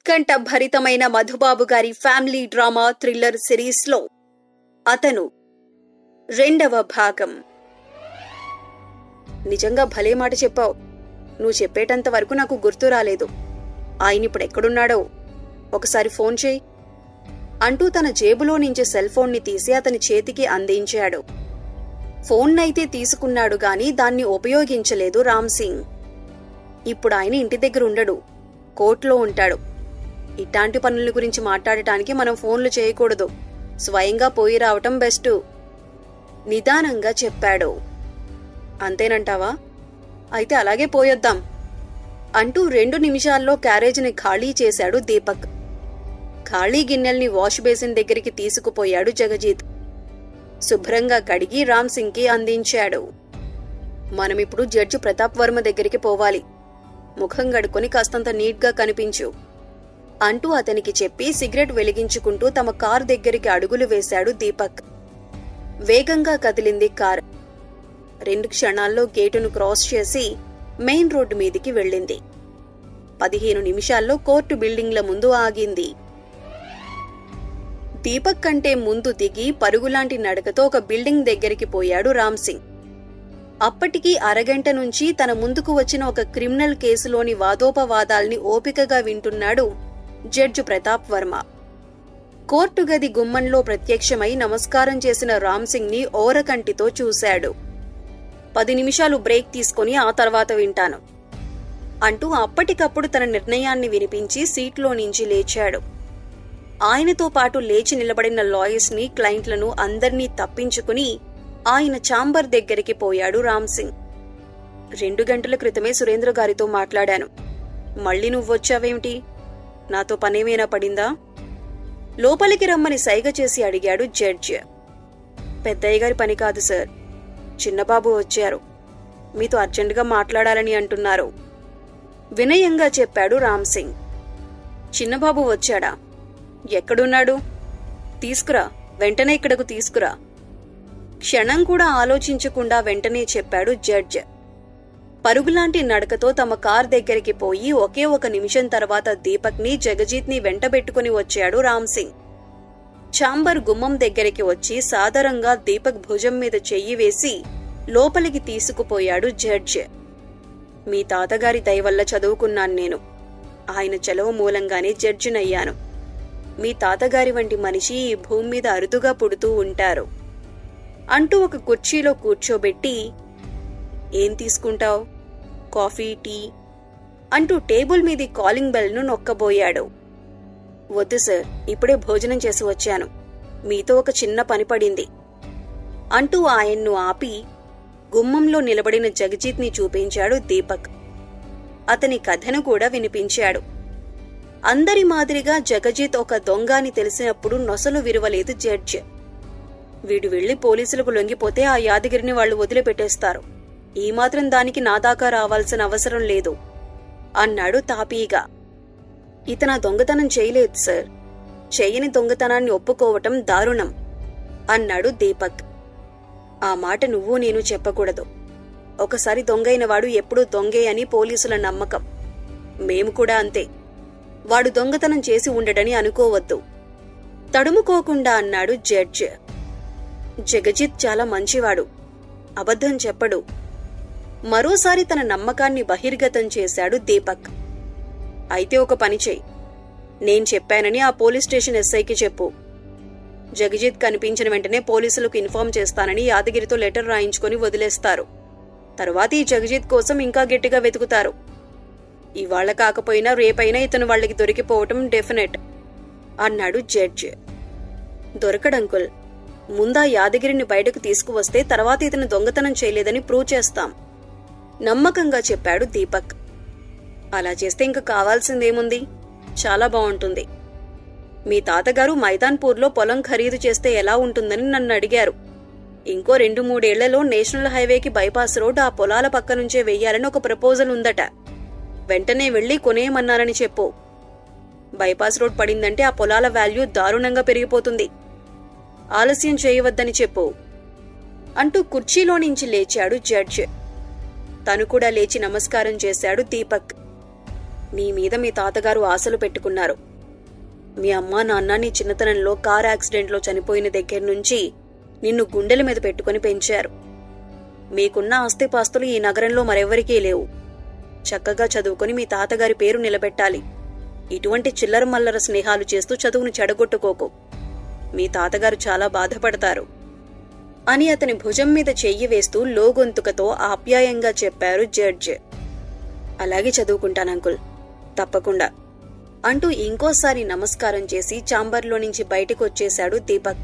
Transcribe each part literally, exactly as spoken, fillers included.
ఉత్కంఠ భరితమైన మధుబాబు గారి family drama thriller సిరీస్లో అతను రెండవ భాగం. నిజంగా భలే మాట చెప్పావు. నువ్వు చెప్పేటంత వరకు నాకు గుర్తు రాలేదు. ఆయన ఇప్పుడు ఎక్కడున్నాడో ఒకసారి ఫోన్ చేయి అంటూ తన జేబులో నుంచి సెల్ ఫోన్ని తీసి అతని చేతికి అందించాడు. ఫోన్నైతే తీసుకున్నాడు గాని దాన్ని ఉపయోగించలేదు రామ్ సింగ్. ఇప్పుడు ఆయన ఇంటి దగ్గర ఉండడు, కోర్టులో ఉంటాడు. ఇట్లాంటి పనుల గురించి మాట్లాడటానికి మనం ఫోన్లు చేయకూడదు, స్వయంగా పోయి రావటం బెస్టు నిదానంగా చెప్పాడు. అంతేనంటావా? అయితే అలాగే పోయొద్దాం అంటూ రెండు నిమిషాల్లో క్యారేజీని ఖాళీ చేశాడు దీపక్. ఖాళీ గిన్నెల్ని వాష్ బేసిన్ దగ్గరికి తీసుకుపోయాడు జగజీత్. శుభ్రంగా కడిగి రామ్ సింగ్ కి అందించాడు. మనమిప్పుడు జడ్జి ప్రతాప్ వర్మ దగ్గరికి పోవాలి. ముఖం గడుకొని కాస్తంత నీట్గా కనిపించు అంటూ అతనికి చెప్పి సిగరెట్ వెలిగించుకుంటూ తమ కారు దగ్గరికి అడుగులు వేశాడు దీపక్. వేగంగా కదిలింది కారు. రెండు క్షణాల్లో గేటును క్రాస్ చేసి మెయిన్ రోడ్డు మీదికి వెళ్ళింది. పదిహేను నిమిషాల్లో కోర్టు బిల్డింగ్ల ముందు ఆగింది. దీపక్ కంటే ముందు దిగి పరుగులాంటి నడకతో ఒక బిల్డింగ్ దగ్గరికి పోయాడు రామ్ సింగ్. అప్పటికి అరగంట నుంచి తన ముందుకు వచ్చిన ఒక క్రిమినల్ కేసులోని వాదోపవాదాల్ని ఓపికగా వింటున్నాడు జడ్జి ప్రతాప్ వర్మ. కోర్టు గది గుమ్మంలో ప్రత్యక్షమై నమస్కారం చేసిన రామ్ సింగ్ ని ఓరకంటితో చూశాడు. పది నిమిషాలు బ్రేక్ తీసుకుని ఆ తర్వాత వింటాను అంటూ అప్పటికప్పుడు తన నిర్ణయాన్ని వినిపించి సీట్లో నుంచి లేచాడు. ఆయనతో పాటు లేచి నిలబడిన లాయర్స్ ని, క్లయింట్లను అందర్నీ తప్పించుకుని ఆయన ఛాంబర్ దగ్గరికి పోయాడు రామ్ సింగ్. రెండు గంటల క్రితమే సురేంద్ర గారితో మాట్లాడాను. మళ్ళీ నువ్వొచ్చావేమిటి? నాతో పనేమైనా పడిందా? లోపలికి రమ్మని సైగ చేసి అడిగాడు జడ్జి. పెద్దయ్య గారి పని కాదు సార్, చిన్నబాబు వచ్చారు. మీతో అర్జెంటుగా మాట్లాడాలని అంటున్నారు వినయంగా చెప్పాడు రామ్ సింగ్. చిన్నబాబు వచ్చాడా? ఎక్కడున్నాడు? తీసుకురా, వెంటనే ఇక్కడకు తీసుకురా. క్షణం కూడా ఆలోచించకుండా వెంటనే చెప్పాడు జడ్జ్. పరుగులాంటి నడకతో తమ కార్ దగ్గరికి పోయి ఒకే ఒక నిమిషం తర్వాత దీపక్ ని, జగజీత్ ని వెంటబెట్టుకుని వచ్చాడు రామ్ సింగ్. ఛాంబర్ గుమ్మం దగ్గరికి వచ్చి సాదరంగా దీపక్ భుజం మీద చెయ్యి వేసి లోపలికి తీసుకుపోయాడు జడ్జ్. మీ తాతగారి దయవల్ల చదువుకున్నాను నేను. ఆయన చలవ మూలంగానే జడ్జినయ్యాను. మీ తాతగారి వంటి మనిషి ఈ భూమి మీద అరుదుగా పుడుతూ ఉంటారు అంటూ ఒక కుర్చీలో కూర్చోబెట్టి, ఏం తీసుకుంటావ్? కాఫీ, టీ అంటూ టేబుల్ మీది కాలింగ్ బెల్ ను నొక్కబోయాడు. వద్దు సార్, ఇప్పుడే భోజనం చేసి వచ్చాను. మీతో ఒక చిన్న పని పడింది అంటూ ఆయన్ను ఆపి గుమ్మంలో నిలబడిన జగజీత్ ని చూపించాడు దీపక్. అతని కథను కూడా వినిపించాడు. అందరి మాదిరిగా జగజీత్ ఒక దొంగ అని తెలిసినప్పుడు నొసలు విరువలేదు జడ్జ్. వీడు వెళ్లి పోలీసులకు లొంగిపోతే ఆ యాదగిరిని వాళ్లు వదిలిపెట్టేస్తారు. ఈ మాత్రం దానికి నా దాకా రావాల్సిన అవసరం లేదు అన్నాడు తాపీగా. ఇతన దొంగతనం చేయలేదు సార్. చెయ్యని దొంగతనాన్ని ఒప్పుకోవటం దారుణం అన్నాడు దీపక్. ఆ మాట నువ్వు నేను చెప్పకూడదు. ఒకసారి దొంగైన వాడు ఎప్పుడూ దొంగే అని పోలీసుల నమ్మకం. మేము కూడా అంతే. వాడు దొంగతనం చేసి ఉండడని అనుకోవద్దు తడుముకోకుండా అన్నాడు జడ్జ్. జగజిత్ చాలా మంచివాడు, అబద్ధం చెప్పడు. మరోసారి తన నమ్మకాన్ని బహిర్గతం చేశాడు దీపక్. అయితే ఒక పని చెయ్యి. నేను చెప్పానని ఆ పోలీస్ స్టేషన్ ఎస్ఐకి చెప్పు. జగజిత్ కనిపించిన వెంటనే పోలీసులకు ఇన్ఫార్మ్ చేస్తానని యాదగిరితో లెటర్ రాయించుకొని వదిలేస్తారు. తరువాత ఈ జగజిత్ కోసం ఇంకా గట్టిగా వెతుకుతారు. ఇవాళ కాకపోయినా రేపైనా ఇతను వాళ్ళకి దొరికిపోవటం డెఫినెట్ అన్నాడు జడ్జ్. దొరకడంకుల్, ముందా యాదగిరిని బయటకు తీసుకువస్తే తర్వాత ఇతను దొంగతనం చేయలేదని ప్రూవ్ చేస్తాం నమ్మకంగా చెప్పాడు దీపక్. అలా చేస్తే ఇంక కావాల్సిందేముంది? చాలా బాగుంటుంది. మీ తాతగారు మైదాన్పూర్లో పొలం ఖరీదు చేస్తే ఎలా ఉంటుందని నన్ను అడిగారు. ఇంకో రెండు మూడేళ్లలో నేషనల్ హైవేకి బైపాస్ రోడ్ ఆ పొలాల పక్క నుంచే వెయ్యాలని ఒక ప్రపోజల్ ఉందట. వెంటనే వెళ్లి కొనేయమన్నారని చెప్పు. బైపాస్ రోడ్ పడిందంటే ఆ పొలాల వాల్యూ దారుణంగా పెరిగిపోతుంది. ఆలస్యం చేయవద్దని చెప్పు అంటూ కుర్చీలో నుంచి లేచాడు జడ్జ్. తను కూడా లేచి నమస్కారం చేశాడు దీపక్. నీ మీద మీ తాతగారు ఆశలు పెట్టుకున్నారు. మీ అమ్మా నాన్న నీ చిన్నతనంలో కార్ యాక్సిడెంట్లో చనిపోయిన దగ్గర నుంచి నిన్ను గుండెల మీద పెట్టుకుని పెంచారు. మీకున్న ఆస్తిపాస్తులు ఈ నగరంలో మరెవ్వరికీ లేవు. చక్కగా చదువుకుని మీ తాతగారి పేరు నిలబెట్టాలి. ఇటువంటి చిల్లర మల్లర స్నేహాలు చేస్తూ చదువును చెడగొట్టుకోకు. మీ తాతగారు చాలా బాధపడతారు అని అతని భుజం మీద చెయ్యి వేస్తూ లోగొంతుకతో ఆప్యాయంగా చెప్పారు జడ్జ్. అలాగే చదువుకుంటానంకుల్, తప్పకుండా అంటూ ఇంకోసారి నమస్కారం చేసి ఛాంబర్లో నుంచి బయటకొచ్చేశాడు దీపక్.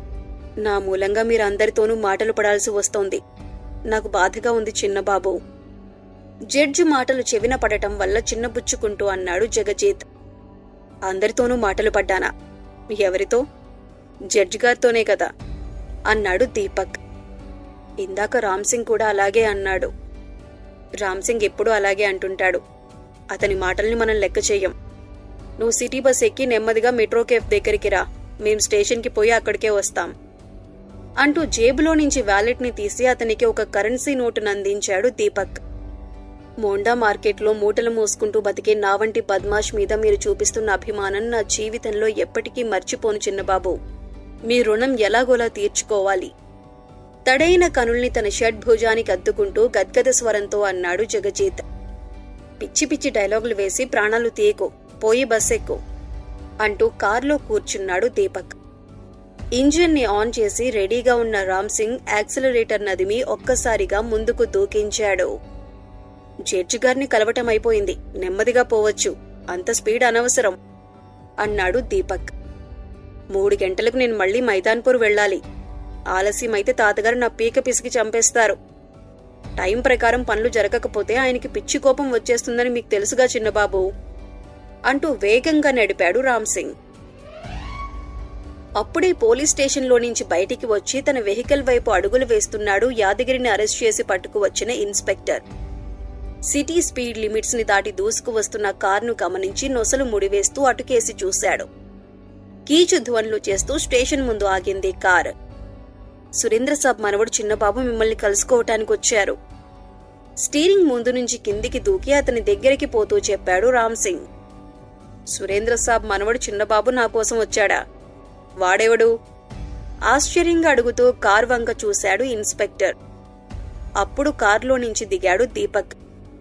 నా మూలంగా మీరందరితోనూ మాటలు పడాల్సి వస్తోంది. నాకు బాధగా ఉంది చిన్నబాబు. జడ్జి మాటలు చెవిన పడటం వల్ల చిన్నబుచ్చుకుంటూ అన్నాడు జగజీత్. అందరితోనూ మాటలు పడ్డానా? ఎవరితో? జడ్జి గారితోనే కదా అన్నాడు దీపక్. ఇందాక రామ్సింగ్ కూడా అలాగే అన్నాడు. రామ్సింగ్ ఎప్పుడూ అలాగే అంటుంటాడు. అతని మాటల్ని మనం లెక్క చెయ్యం. నువ్వు సిటీ బస్ ఎక్కి నెమ్మదిగా మెట్రో కేఫ్ దగ్గరికి రా. మేం స్టేషన్కి పోయి అక్కడికే వస్తాం అంటూ జేబులో నుంచి వ్యాలెట్ని తీసి అతనికి ఒక కరెన్సీ నోటును అందించాడు దీపక్. మోండా మార్కెట్లో మూటలు మోసుకుంటూ బతికే నా వంటి బద్మాష్ మీద మీరు చూపిస్తున్న అభిమానం నా జీవితంలో ఎప్పటికీ మర్చిపోను చిన్నబాబు. మీ రుణం ఎలాగోలా తీర్చుకోవాలి. తడైన కనుల్ని తన షర్ట్ భుజానికి అద్దుకుంటూ గద్గద స్వరంతో అన్నాడు జగజీత్. పిచ్చి పిచ్చి డైలాగులు వేసి ప్రాణాలు తీయకు, పోయి బస్సెక్కు అంటూ కార్లో కూర్చున్నాడు దీపక్. ఇంజిన్ ని ఆన్ చేసి రెడీగా ఉన్న రామ్సింగ్ యాక్సిలరేటర్ నదిమి ఒక్కసారిగా ముందుకు దూకించాడు. జడ్జి గారిని కలవటం అయిపోయింది, నెమ్మదిగా పోవచ్చు, అంత స్పీడ్ అనవసరం అన్నాడు దీపక్. మూడు గంటలకు నేను మళ్లీ మైదాన్పూర్ వెళ్లాలి. ఆలస్యమైతే తాతగారు నా పీక పిసికి చంపేస్తారు. టైం ప్రకారం పనులు జరగకపోతే ఆయనకి పిచ్చి కోపం వచ్చేస్తుందని మీకు తెలుసుగా చిన్నబాబు అంటూ వేగంగా నడిపాడు రామ్సింగ్. అప్పుడే పోలీస్ స్టేషన్లో నుంచి బయటికి వచ్చి తన వెహికల్ వైపు అడుగులు వేస్తున్నాడు యాదగిరిని అరెస్ట్ చేసి పట్టుకు వచ్చిన ఇన్స్పెక్టర్. సిటీ స్పీడ్ లిమిట్స్ ని దాటి దూసుకు వస్తున్న కారును గమనించి నొసలు ముడివేస్తూ అటుకేసి చూశాడు. కీచు ధ్వనులు చేస్తూ స్టేషన్ ముందు ఆగింది కార్. సురేంద్ర సాబ్ మనవడు చిన్నబాబు మిమ్మల్ని కలుసుకోవటానికి వచ్చారు. స్టీరింగ్ ముందు నుంచి కిందికి దూకి అతని దగ్గరికి పోతూ చెప్పాడు రామ్సింగ్. సురేంద్ర సాబ్ మనవడు చిన్నబాబు నా కోసం వచ్చాడా? వాడెవడు? ఆశ్చర్యంగా అడుగుతూ కార్ వంక చూశాడు ఇన్స్పెక్టర్. అప్పుడు కారులో నుంచి దిగాడు దీపక్.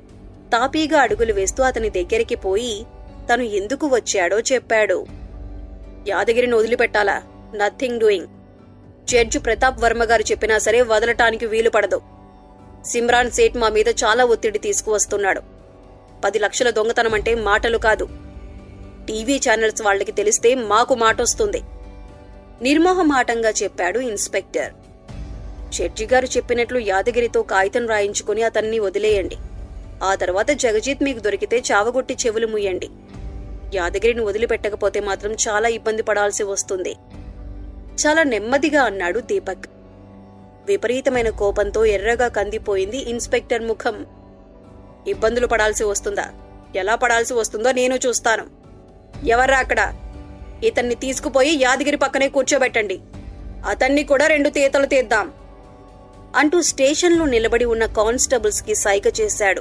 తాపీగా అడుగులు వేస్తూ అతని దగ్గరికి పోయి తను ఎందుకు వచ్చాడో చెప్పాడు. యాదగిరిని వదిలిపెట్టాలా? Nothing doing. Judge Pratap Varma garu చెప్పినా సరే వదలటానికి వీలు పడదు. సిమ్రాన్ సేట్ మా మీద చాలా ఒత్తిడి తీసుకువస్తున్నాడు. పది లక్షల దొంగతనం అంటే మాటలు కాదు. టీవీ ఛానల్స్ వాళ్లకి తెలిస్తే మాకు మాటొస్తుంది నిర్మోహమాటంగా చెప్పాడు ఇన్స్పెక్టర్. జడ్జి గారు చెప్పినట్లు యాదగిరితో కాగితం రాయించుకుని అతన్ని వదిలేయండి. ఆ తర్వాత జగజీత్ మీకు దొరికితే చావగొట్టి చెవులు ముయ్యండి. యాదగిరిని వదిలిపెట్టకపోతే మాత్రం చాలా ఇబ్బంది పడాల్సి వస్తుంది చాలా నెమ్మదిగా అన్నాడు దీపక్. విపరీతమైన కోపంతో ఎర్రగా కందిపోయింది ఇన్స్పెక్టర్ ముఖం. ఇబ్బందులు పడాల్సి వస్తుందా? ఎలా పడాల్సి వస్తుందో నేను చూస్తాను. ఎవర్రా అక్కడ? ఇతన్ని తీసుకుపోయి యాదగిరి పక్కనే కూర్చోబెట్టండి. అతన్ని కూడా రెండు తీతలు తీద్దాం అంటూ స్టేషన్లో నిలబడి ఉన్న కానిస్టేబుల్స్ కి సైగ చేశాడు.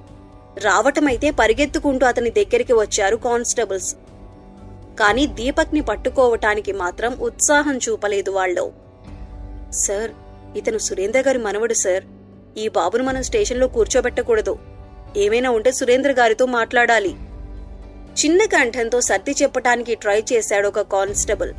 రావటమైతే పరిగెత్తుకుంటూ అతని దగ్గరికి వచ్చారు కానిస్టేబుల్స్. కానీ దీపక్ ని పట్టుకోవటానికి మాత్రం ఉత్సాహం చూపలేదు వాళ్ళు. సార్, ఇతను సురేంద్ర గారి మనవడు సార్. ఈ బాబును మనం స్టేషన్లో కూర్చోబెట్టకూడదు. ఏమైనా ఉంటే సురేంద్ర గారితో మాట్లాడాలి. చిన్న కంఠంతో సర్ది చెప్పటానికి ట్రై చేశాడు ఒక కానిస్టేబుల్.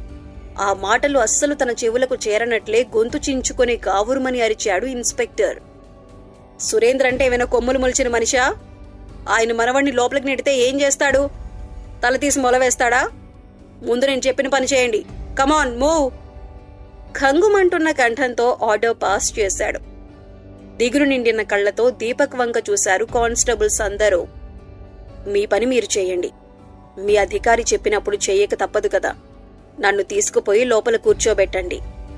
ఆ మాటలు అస్సలు తన చెవులకు చేరనట్లే గొంతు చించుకుని గావురుమని అరిచాడు ఇన్స్పెక్టర్. సురేంద్ర అంటే ఏమైనా కొమ్ములు మొలిచిన మనిషా? ఆయన మనవణ్ణి లోపలికి నెడితే ఏం చేస్తాడు? తల తీసి మొలవేస్తాడా? ముందు నేను చెప్పిన పని చేయండి. Come on move. ఖంగుమంటున్న కంఠంతో ఆర్డర్ పాస్ చేశాడు. దిగులు నిండిన కళ్లతో దీపక్ వంక చూశారు కానిస్టేబుల్స్ అందరూ. మీ పని మీరు చేయండి. మీ అధికారి చెప్పినప్పుడు చేయక తప్పదు కదా. నన్ను తీసుకుపోయి లోపల కూర్చోబెట్టండి.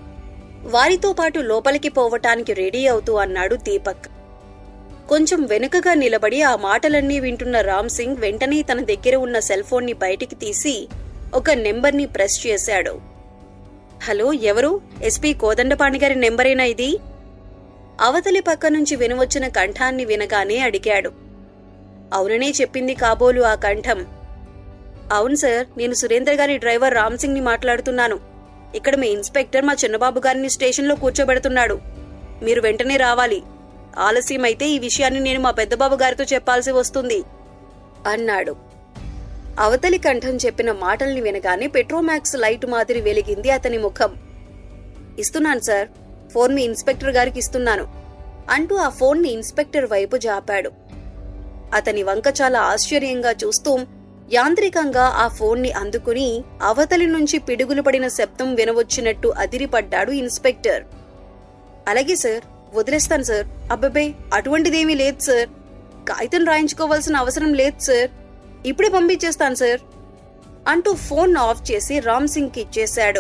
వారితో పాటు లోపలికి పోవటానికి రెడీ అవుతూ అన్నాడు దీపక్. కొంచెం వెనుకగా నిలబడి ఆ మాటలన్నీ వింటున్న రామ్సింగ్ వెంటనే తన దగ్గర ఉన్న సెల్ ఫోన్ ని బయటికి తీసి ఒక నెంబర్ని ప్రెస్ చేశాడు. హలో, ఎవరు? ఎస్పీ కోదండపాణి గారి నెంబరేనా ఇది? అవతలి పక్క నుంచి వినవచ్చిన కంఠాన్ని వినగానే అడిగాడు. అవుననే చెప్పింది కాబోలు ఆ కంఠం. అవును సార్, నేను సురేంద్ర గారి డ్రైవర్ రామ్ సింగ్ ని మాట్లాడుతున్నాను. ఇక్కడ మీ ఇన్స్పెక్టర్ మా చిన్నబాబు గారిని స్టేషన్లో కూర్చోబెడుతున్నాడు. మీరు వెంటనే రావాలి. ఆలస్యమైతే ఈ విషయాన్ని నేను మా పెద్దబాబు గారితో చెప్పాల్సి వస్తుంది అన్నాడు. అవతలి కంఠం చెప్పిన మాటల్ని వినగానే పెట్రోమాక్స్ లైట్ మాదిరి వెలిగింది అతని ముఖం. ఇస్తున్నాను సార్, ఫోన్ మీ ఇన్స్పెక్టర్ గారికి ఇస్తున్నాను అంటూ ఆ ఫోన్ ని ఇన్స్పెక్టర్ వైపు జాపాడు. అతని వంక చాలా ఆశ్చర్యంగా చూస్తూ యాంత్రికంగా ఆ ఫోన్ ని అందుకుని అవతలి నుంచి పిడుగులు పడిన శబ్దం వినవచ్చినట్టు అదిరిపడ్డాడు ఇన్స్పెక్టర్. అలాగే సార్, వదిలేస్తాను సార్. అబ్బబ్బే, అటువంటిదేమీ లేదు సార్. కాగితం రాయించుకోవాల్సిన అవసరం లేదు సార్. ఇప్పుడే పంపించేస్తాను సార్ అంటూ ఫోన్ ఆఫ్ చేసి రామ్ సింగ్ కి ఇచ్చేశాడు.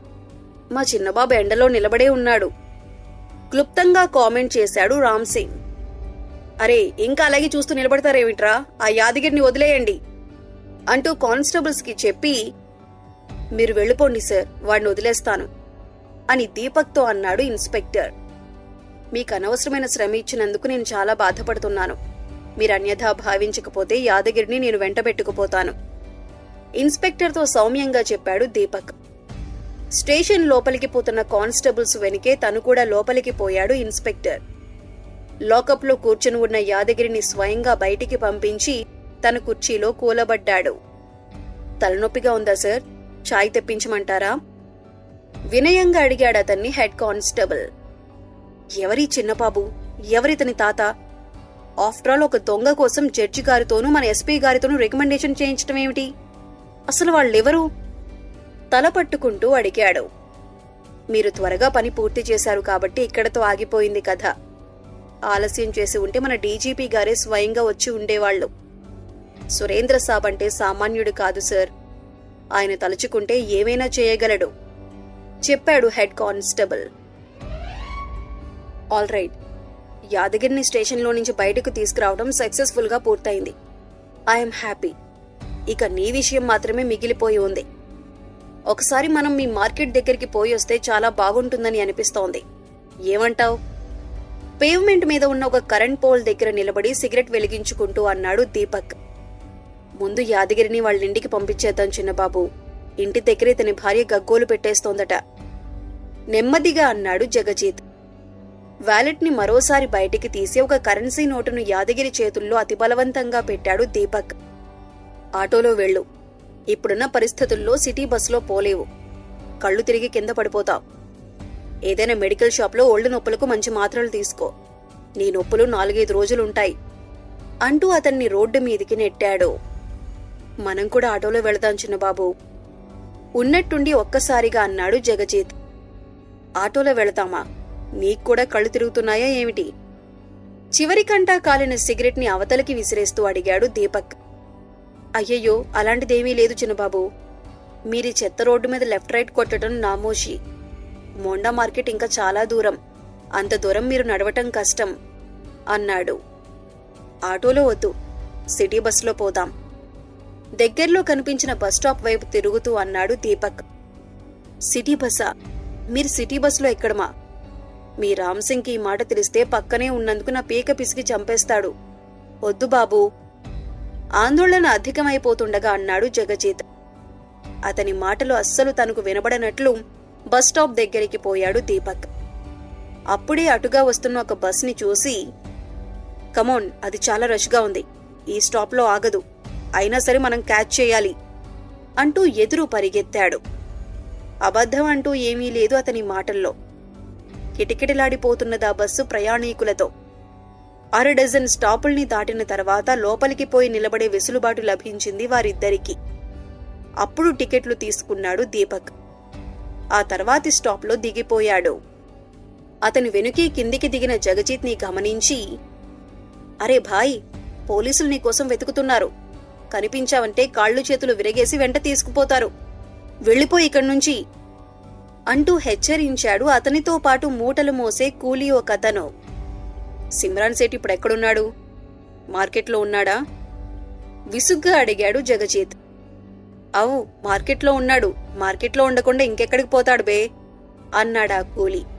మా చిన్నబాబు ఎండలో నిలబడే ఉన్నాడు క్లుప్తంగా కామెంట్ చేశాడు రామ్ సింగ్. అరే, ఇంకా అలాగే చూస్తూ నిలబడతారేమిట్రా, ఆ యాదగిరిని వదిలేయండి అంటూ కానిస్టేబుల్స్ కి చెప్పి, మీరు వెళ్ళిపోండి సార్, వాడిని వదిలేస్తాను అని దీపక్ తో అన్నాడు ఇన్స్పెక్టర్. మీకు అనవసరమైన శ్రమ ఇచ్చినందుకు నేను చాలా బాధపడుతున్నాను. మీరు అన్యథా భావించకపోతే యాదగిరిని నేను వెంటబెట్టుకుపోతాను ఇన్స్పెక్టర్ తో సౌమ్యంగా చెప్పాడు దీపక్. స్టేషన్ లోపలికి పోతున్న కానిస్టేబుల్స్ వెనుకే తను కూడా లోపలికి పోయాడు ఇన్స్పెక్టర్. లాకప్ లో కూర్చుని ఉన్న యాదగిరిని స్వయంగా బయటికి పంపించి తన కుర్చీలో కూలబడ్డాడు. తలనొప్పిగా ఉందా సార్, చాయ్ తెప్పించమంటారా వినయంగా అడిగాడు అతన్ని హెడ్ కానిస్టేబుల్. ఎవరి చిన్నబాబు, ఎవరితని తాత? ఆఫ్టర్ ఆల్ ఒక దొంగ కోసం జడ్జి గారితోనూ మన ఎస్పీ గారితోనూ రికమెండేషన్ చేయించడం ఏమిటి? అసలు వాళ్ళెవరు? తల పట్టుకుంటూ అడిగాడు. మీరు త్వరగా పని పూర్తి చేశారు కాబట్టి ఇక్కడతో ఆగిపోయింది కథ. ఆలస్యం చేసి ఉంటే మన డీజీపీ గారే స్వయంగా వచ్చి ఉండేవాళ్లు. సురేంద్ర సాబ్ అంటే సామాన్యుడు కాదు సార్. ఆయన తలుచుకుంటే ఏమైనా చేయగలడు చెప్పాడు హెడ్ కానిస్టేబుల్. ఆల్ రైట్, యాదగిరిని స్టేషన్లో నుంచి బయటకు తీసుకురావడం సక్సెస్ఫుల్ గా పూర్తయింది. I'm happy. ఇక నీ విషయం మాత్రమే మిగిలిపోయి ఉంది. ఒకసారి మనం మీ మార్కెట్ దగ్గరికి పోయి వస్తే చాలా బాగుంటుందని అనిపిస్తోంది. ఏమంటావ్? పేవ్మెంట్ మీద ఉన్న ఒక కరెంట్ పోల్ దగ్గర నిలబడి సిగరెట్ వెలిగించుకుంటూ అన్నాడు దీపక్. ముందు యాదగిరిని వాళ్ళింటికి పంపించేద్దాం చిన్నబాబు. ఇంటి దగ్గరే తన భార్య గగ్గోలు పెట్టేస్తోందట నెమ్మదిగా అన్నాడు జగజీత్. వ్యాలెట్ ని మరోసారి బయటికి తీసి ఒక కరెన్సీ నోటును యాదగిరి చేతుల్లో అతి బలవంతంగా పెట్టాడు దీపక్. ఆటోలో వెళ్ళు. ఇప్పుడున్న పరిస్థితుల్లో సిటీ బస్సులో పోలేవు. కళ్ళు తిరిగి కింద పడిపోతావు. ఏదైనా మెడికల్ షాప్లో ఒళ్ళు నొప్పులకు మంచి మాత్రలు తీసుకో. నీ నొప్పులు నాలుగైదు రోజులుంటాయి అంటూ అతన్ని రోడ్డు మీదికి నెట్టాడు. మనం కూడా ఆటోలో వెళదాం చిన్నబాబు ఉన్నట్టుండి ఒక్కసారిగా అన్నాడు జగజీత్. ఆటోలో వెళతామా? నీక్కూడా కళ్ళు తిరుగుతున్నాయా ఏమిటి? చివరికంటా కాలిన సిగరెట్ ని అవతలికి విసిరేస్తూ అడిగాడు దీపక్. అయ్యయ్యో, అలాంటిదేమీ లేదు చిన్నబాబు. మీరీ చెత్త రోడ్డు మీద లెఫ్ట్ రైట్ కొట్టడం నామోషి. మోండా మార్కెట్ ఇంకా చాలా దూరం. అంత దూరం మీరు నడవటం కష్టం అన్నాడు. ఆటోలో వద్దు, సిటీ బస్సులో పోదాం దగ్గర్లో కనిపించిన బస్టాప్ వైపు తిరుగుతూ అన్నాడు దీపక్. సిటీ బస్సా? మీరు సిటీ బస్సులో ఎక్కడమా? మీ రామ్ సింగ్ కి ఈ మాట తెలిస్తే పక్కనే ఉన్నందుకు నా పీక పిసికి చంపేస్తాడు. వద్దు బాబూ ఆందోళన అధికమైపోతుండగా అన్నాడు జగజీత్. అతని మాటలు అస్సలు తనకు వినబడనట్లు బస్టాప్ దగ్గరికి పోయాడు దీపక్. అప్పుడే అటుగా వస్తున్న ఒక బస్ ని చూసి, కమోన్, అది చాలా రష్గా ఉంది. ఈ స్టాప్ లో ఆగదు. అయినా సరే మనం క్యాచ్ చేయాలి అంటూ ఎదురు పరిగెత్తాడు. అబద్ధం అంటూ ఏమీ లేదు అతని మాటల్లో. కిటకిటలాడిపోతున్నదా బస్సు ప్రయాణీకులతో. అర డజన్ స్టాపుల్ని దాటిన తర్వాత లోపలికి పోయి నిలబడే వెసులుబాటు లభించింది వారిద్దరికీ. అప్పుడు టికెట్లు తీసుకున్నాడు దీపక్. ఆ తర్వాతి స్టాప్లో దిగిపోయాడు. అతని వెనుకే కిందికి దిగిన జగజీత్ ని గమనించి, అరే భాయ్, పోలీసులు నీకోసం వెతుకుతున్నారు. కనిపించావంటే కాళ్ళు చేతులు విరగేసి వెంట తీసుకుపోతారు. వెళ్ళిపోయి ఇక్కడి నుంచి అంటూ హెచ్చరించాడు అతనితో పాటు మూటలు మోసే కూలీ ఒకతను. సిమ్రాన్ సేట్ ఇప్పుడెక్కడున్నాడు? మార్కెట్లో ఉన్నాడా? విసుగ్గా అడిగాడు జగజీత్. అవు, మార్కెట్లో ఉన్నాడు. మార్కెట్లో ఉండకుండా ఇంకెక్కడికి పోతాడు బే అన్నాడా కూలీ.